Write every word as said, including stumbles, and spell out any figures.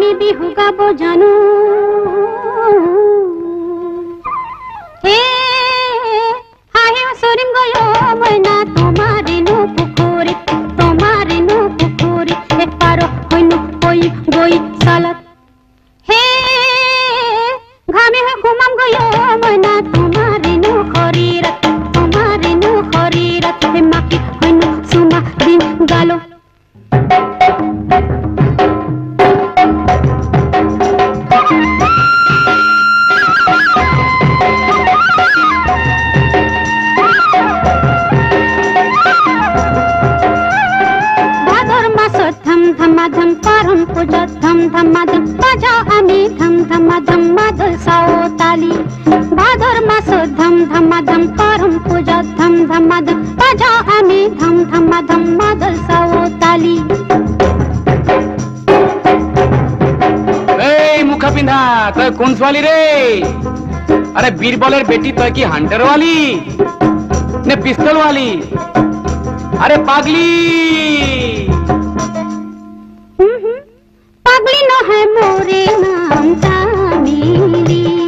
बिहु गाबो जानू हे हाहे सोरिंग गयो मैना तुम्हारे नो पुखुरी तुम्हारे नो पुखुरी एक पारो होइनु कोई गोई सालत हे घामे हो घुमाम गयो मैना तुम्हारे नो खरीरत तुम्हारे नो खरीरत हे माकी होइनु सुमा दिन गालो धम परम पूजा धम धमाधम बजाओ आमी धम धमाधम मादल सावताली भादर मास धम धमाधम परम पूजा धम धमाधम बजाओ आमी धम धमाधम मादल सावताली ए मुखा पिंधा तो कौन वाली रे अरे बीरबलेर बेटी तो की हंटर वाली ने पिस्तौल वाली अरे पागली पगली न है मोरे नाम सा मिली